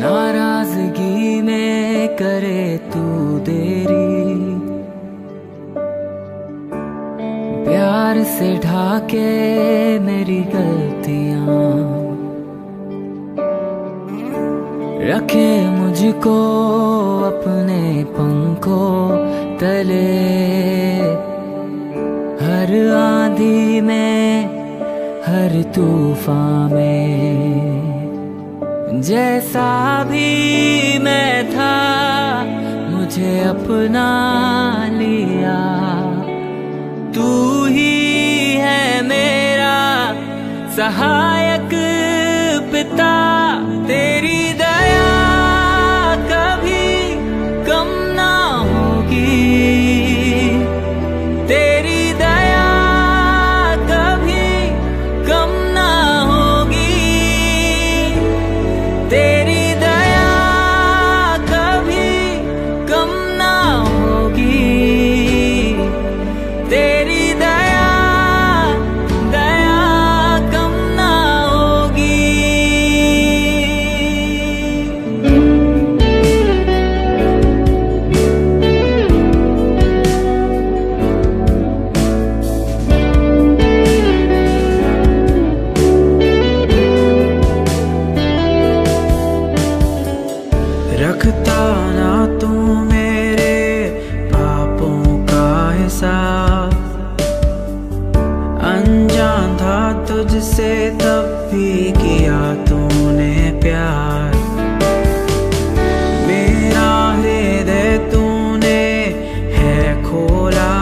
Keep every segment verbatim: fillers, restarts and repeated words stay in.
नाराजगी में करे तू देरी, प्यार से ढाके मेरी गलतियां, रखे मुझको अपने पंखों तले। हर आंधी में हर तूफान में जैसा भी मैं था मुझे अपना लिया। तू ही है मेरा सहायक पिता, तेरी दया कभी कम ना होगी, तेरी दया कभी कम ना होगी, तेरी दया कभी कम ना होगी, तेरी दया दया कम ना होगी। रखता ना तू मेरे पापों का हिसाब, अनजान था तुझसे तब भी किया तूने प्यार। मेरा हृदय तूने है खोला,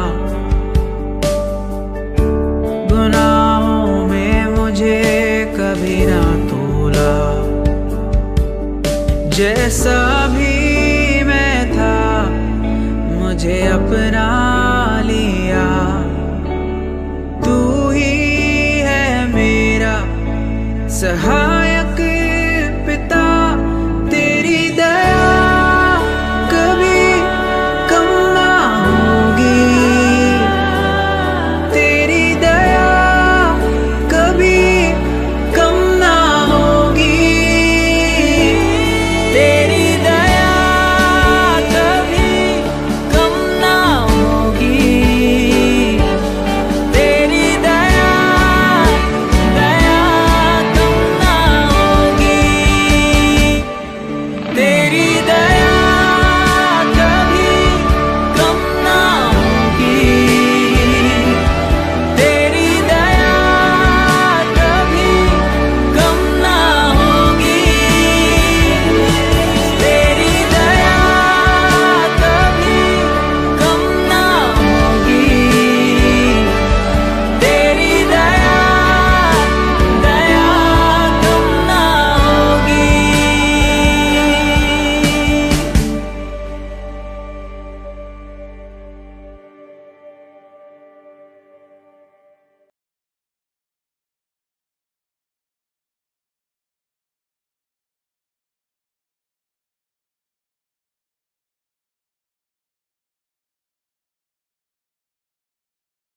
गुनाहों में मुझे कभी ना तोला। जैसा भी मैं था मुझे अपना लिया। तू ही है मेरा सहायक